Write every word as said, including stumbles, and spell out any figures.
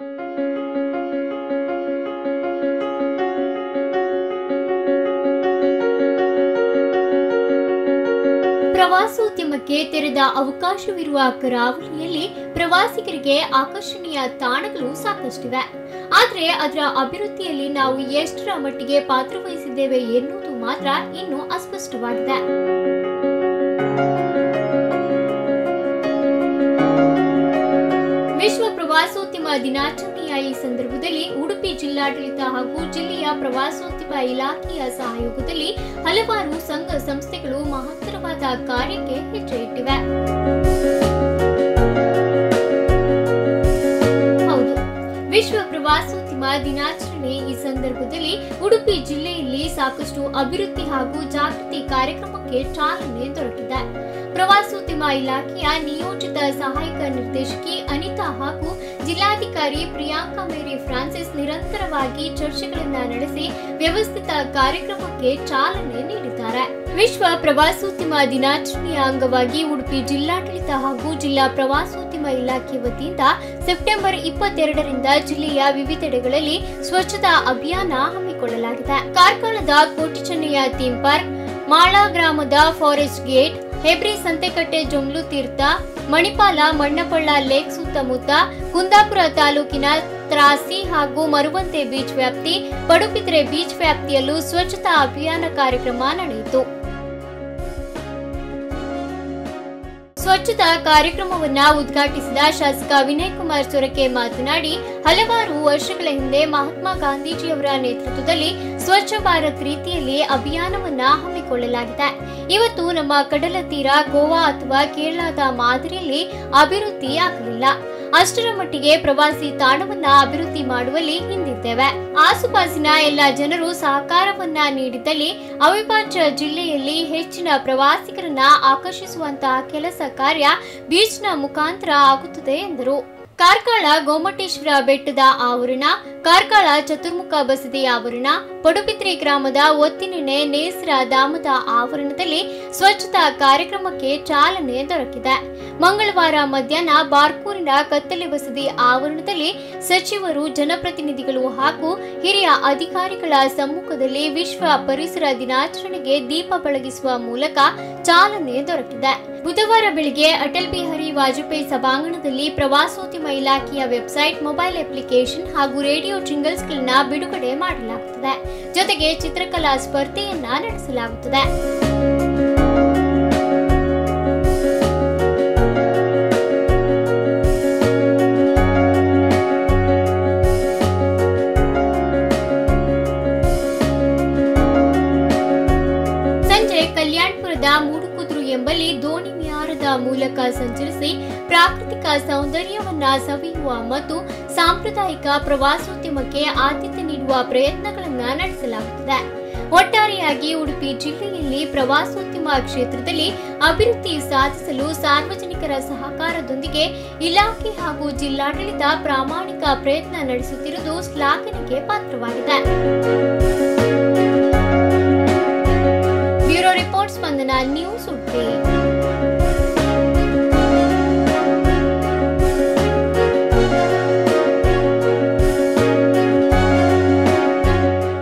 ಪ್ರವಾಸೋದ್ಯಮಕ್ಕೆ ತೆರೆದ ಅವಕಾಶವಿರುವ ಕರಾವಳಿಯಲ್ಲಿ ಪ್ರವಾಸಿಗರಿಗೆ ಆಕರ್ಷಣೀಯ ತಾಣಗಳು ಸಾಕಷ್ಟಿವೆ. ಆದರೆ ಅದರ ಅಭಿವೃದ್ಧಿಯಲ್ಲಿ ನಾವು ಎಷ್ಟರ ಮಟ್ಟಿಗೆ ಪಾತ್ರವಹಿಸಿದ್ದೇವೆ ಎನ್ನುವುದು ಮಾತ್ರ ಇನ್ನೂ ಅಸ್ಪಷ್ಟವಾಗಿದೆ. ವಿಶ್ವ ಪ್ರವಾಸೋದ್ಯಮ ದಿನಾಚರಣೆಯ ಈ ಸಂದರ್ಭದಲ್ಲಿ ಉಡುಪಿ ಜಿಲ್ಲಾಡಳಿತ ಹಾಗೂ ಜಿಲ್ಲೆಯ ಪ್ರವಾಸೋದ್ಯಮ ಇಲಾಖೆಯ ಸಹಯೋಗದಲ್ಲಿ ಹಲವಾರು ಸಂಘ ಸಂಸ್ಥೆಗಳು ಮಹತ್ತರವಾದ ಕಾರ್ಯಕ್ಕೆ ಹೆಜ್ಜೆ ಇಟ್ಟಿವೆ. ಹೌದು, ವಿಶ್ವ ಪ್ರವಾಸೋದ್ಯಮ ದಿನಾಚರಣೆ ಈ ಸಂದರ್ಭದಲ್ಲಿ ಉಡುಪಿ ಜಿಲ್ಲೆಯಲ್ಲಿ ಸಾಕಷ್ಟು ಅಭಿವೃದ್ಧಿ ಹಾಗೂ ಜಾಗೃತಿ ಕಾರ್ಯಕ್ರಮಕ್ಕೆ ಚಾಲನೆ ದೊರಕಿದೆ. ಪ್ರವಾಸೋದ್ಯಮ ಇಲಾಖೆಯ ನಿಯೋಜಿತ ಸಹಾಯಕ ನಿರ್ದೇಶಕಿ ಅನಿತಾ ಹಾಗೂ ಜಿಲ್ಲಾಧಿಕಾರಿ ಪ್ರಿಯಾಂಕಾ ಮೇರಿ ಫ್ರಾನ್ಸಿಸ್ ನಿರಂತರವಾಗಿ ಚರ್ಚೆಗಳನ್ನು ನಡೆಸಿ ವ್ಯವಸ್ಥಿತ ಕಾರ್ಯಕ್ರಮಕ್ಕೆ ಚಾಲನೆ ನೀಡಿದ್ದಾರೆ. ವಿಶ್ವ ಪ್ರವಾಸೋದ್ಯಮ ದಿನಾಚರಣೆಯ ಅಂಗವಾಗಿ ಉಡುಪಿ ಜಿಲ್ಲಾಡಳಿತ ಹಾಗೂ ಜಿಲ್ಲಾ ಪ್ರವಾಸೋದ್ಯಮ ಇಲಾಖೆ ವತಿಯಿಂದ ಸೆಪ್ಟೆಂಬರ್ ಇಪ್ಪತ್ತೆರಡರಿಂದ ಜಿಲ್ಲೆಯ ವಿವಿಧೆಡೆಗಳಲ್ಲಿ ಸ್ವಚ್ಛತಾ ಅಭಿಯಾನ ಹಮ್ಮಿಕೊಳ್ಳಲಾಗಿದೆ. ಕಾರ್ಕಳದ ಕೋಟಿಚೆನ್ನಯ್ಯ ಥೀಮ್ ಪಾರ್ಕ್, ಮಾಳ ಗ್ರಾಮದ forest gate, Hebri Santhekatte Jomlu Theertha, Manipal Mannapalla lake ಸುತ್ತಮುತ್ತ, ಕುಂದಾಪುರ ತಾಲೂಕಿನ ತ್ರಾಸಿ ಹಾಗೂ ಮರುವಂತೆ ಬೀಚ್ ವ್ಯಾಪ್ತಿ, ಪಡುಬಿದ್ರೆ ಬೀಚ್ ವ್ಯಾಪ್ತಿಯಲ್ಲೂ ಸ್ವಚ್ಛತಾ ಅಭಿಯಾನ ಕಾರ್ಯಕ್ರಮ ನಡೆಯಿತು. ಸ್ವಚ್ಛತಾ ಕಾರ್ಯಕ್ರಮವನ್ನ ಉದ್ಘಾಟಿಸಿದ ಶಾಸಕ ವಿನಯ್ ಕುಮಾರ್ ಸೊರಕೆ ಮಾತನಾಡಿ, ಹಲವಾರು ವರ್ಷಗಳ ಹಿಂದೆ ಮಹಾತ್ಮ ಗಾಂಧೀಜಿಯವರ ನೇತೃತ್ವದಲ್ಲಿ ಸ್ವಚ್ಛ ಭಾರತ್ ರೀತಿಯಲ್ಲಿ ಅಭಿಯಾನವನ್ನ ಹಮ್ಮಿಕೊಳ್ಳಲಾಗಿದೆ. ಇವತ್ತು ನಮ್ಮ ಕಡಲ ತೀರ ಗೋವಾ ಅಥವಾ ಕೇರಳದ ಮಾದರಿಯಲ್ಲಿ ಅಭಿವೃದ್ಧಿ ಆಗಲಿಲ್ಲ. ಅಷ್ಟರ ಮಟ್ಟಿಗೆ ಪ್ರವಾಸಿ ತಾಣವನ್ನ ಅಭಿವೃದ್ಧಿ ಮಾಡುವಲ್ಲಿ ಹಿಂದಿದ್ದೇವೆ. ಆಸುಪಾಸಿನ ಎಲ್ಲ ಜನರು ಸಹಕಾರವನ್ನ ನೀಡಿದಲ್ಲಿ ಅವಿಭಾಜ್ಯ ಜಿಲ್ಲೆಯಲ್ಲಿ ಹೆಚ್ಚಿನ ಪ್ರವಾಸಿಗರನ್ನ ಆಕರ್ಷಿಸುವಂತಹ ಕೆಲಸ ಕಾರ್ಯ ಬೀಚ್ನ ಮುಖಾಂತರ ಆಗುತ್ತದೆ ಎಂದರು. ಕಾರ್ಕಳ ಗೋಮಟೇಶ್ವರ ಬೆಟ್ಟದ ಆವರಣ, ಕಾರ್ಕಳ ಚತುರ್ಮುಖ ಬಸದಿ ಆವರಣ, ಪಡುಬಿದ್ರೆ ಗ್ರಾಮದ ಒತ್ತಿನೆನೆ ನೇಸರ ಧಾಮದ ಆವರಣದಲ್ಲಿ ಸ್ವಚ್ಛತಾ ಕಾರ್ಯಕ್ರಮಕ್ಕೆ ಚಾಲನೆ ದೊರಕಿದೆ. ಮಂಗಳವಾರ ಮಧ್ಯಾಹ್ನ ಬಾರ್ಕೂರಿನ ಕತ್ತಲೆ ಬಸದಿ ಆವರಣದಲ್ಲಿ ಸಚಿವರು, ಜನಪ್ರತಿನಿಧಿಗಳು ಹಾಗೂ ಹಿರಿಯ ಅಧಿಕಾರಿಗಳ ಸಮ್ಮುಖದಲ್ಲಿ ವಿಶ್ವ ಪರಿಸರ ದಿನಾಚರಣೆಗೆ ದೀಪ ಬೆಳಗಿಸುವ ಮೂಲಕ ಚಾಲನೆ ದೊರಕಿದೆ. ಬುಧವಾರ ಬೆಳಗ್ಗೆ ಅಟಲ್ ಬಿಹಾರಿ ವಾಜಪೇಯಿ ಸಭಾಂಗಣದಲ್ಲಿ ಪ್ರವಾಸೋದ್ಯಮ ಇಲಾಖೆಯ ವೆಬ್ಸೈಟ್, ಮೊಬೈಲ್ ಅಪ್ಲಿಕೇಶನ್ ಹಾಗೂ ರೇಡಿಯೋ ಜಿಂಗಲ್ಸ್ ಗಳನ್ನ ಬಿಡುಗಡೆ ಮಾಡಲಾಗುತ್ತದೆ. ಜೊತೆಗೆ ಚಿತ್ರಕಲಾ ಸ್ಪರ್ಧೆಯನ್ನ ನಡೆಸಲಾಗುತ್ತದೆ. ಸಂಜೆ ಕಲ್ಯಾಣಪುರದ ಮೂಡುಕುದ್ರು ಎಂಬಲ್ಲಿ ದೋಣಿ ವಿಹಾರದ ಮೂಲಕ ಸಂಚರಿಸಿ ಪ್ರಾಕೃತಿಕ ಸೌಂದರ್ಯವನ್ನ ಸವಿಯುವ ಮತ್ತು ಸಾಂಪ್ರದಾಯಿಕ ಪ್ರವಾಸೋದ್ಯಮಕ್ಕೆ ಆದ್ಯತೆ ನೀಡುವ ಪ್ರಯತ್ನಗಳನ್ನು ನಡೆಸಲಾಗುತ್ತದೆ. ಒಟ್ಟಾರೆಯಾಗಿ ಉಡುಪಿ ಜಿಲ್ಲೆಯಲ್ಲಿ ಪ್ರವಾಸೋದ್ಯಮ ಕ್ಷೇತ್ರದಲ್ಲಿ ಅಭಿವೃದ್ಧಿ ಸಾಧಿಸಲು ಸಾರ್ವಜನಿಕರ ಸಹಕಾರದೊಂದಿಗೆ ಇಲಾಖೆ ಹಾಗೂ ಜಿಲ್ಲಾಡಳಿತ ಪ್ರಾಮಾಣಿಕ ಪ್ರಯತ್ನ ನಡೆಸುತ್ತಿರುವುದು ಶ್ಲಾಘನೆಗೆ ಪಾತ್ರವಾಗಿದೆ. Bureau report, Spandana news Udupi.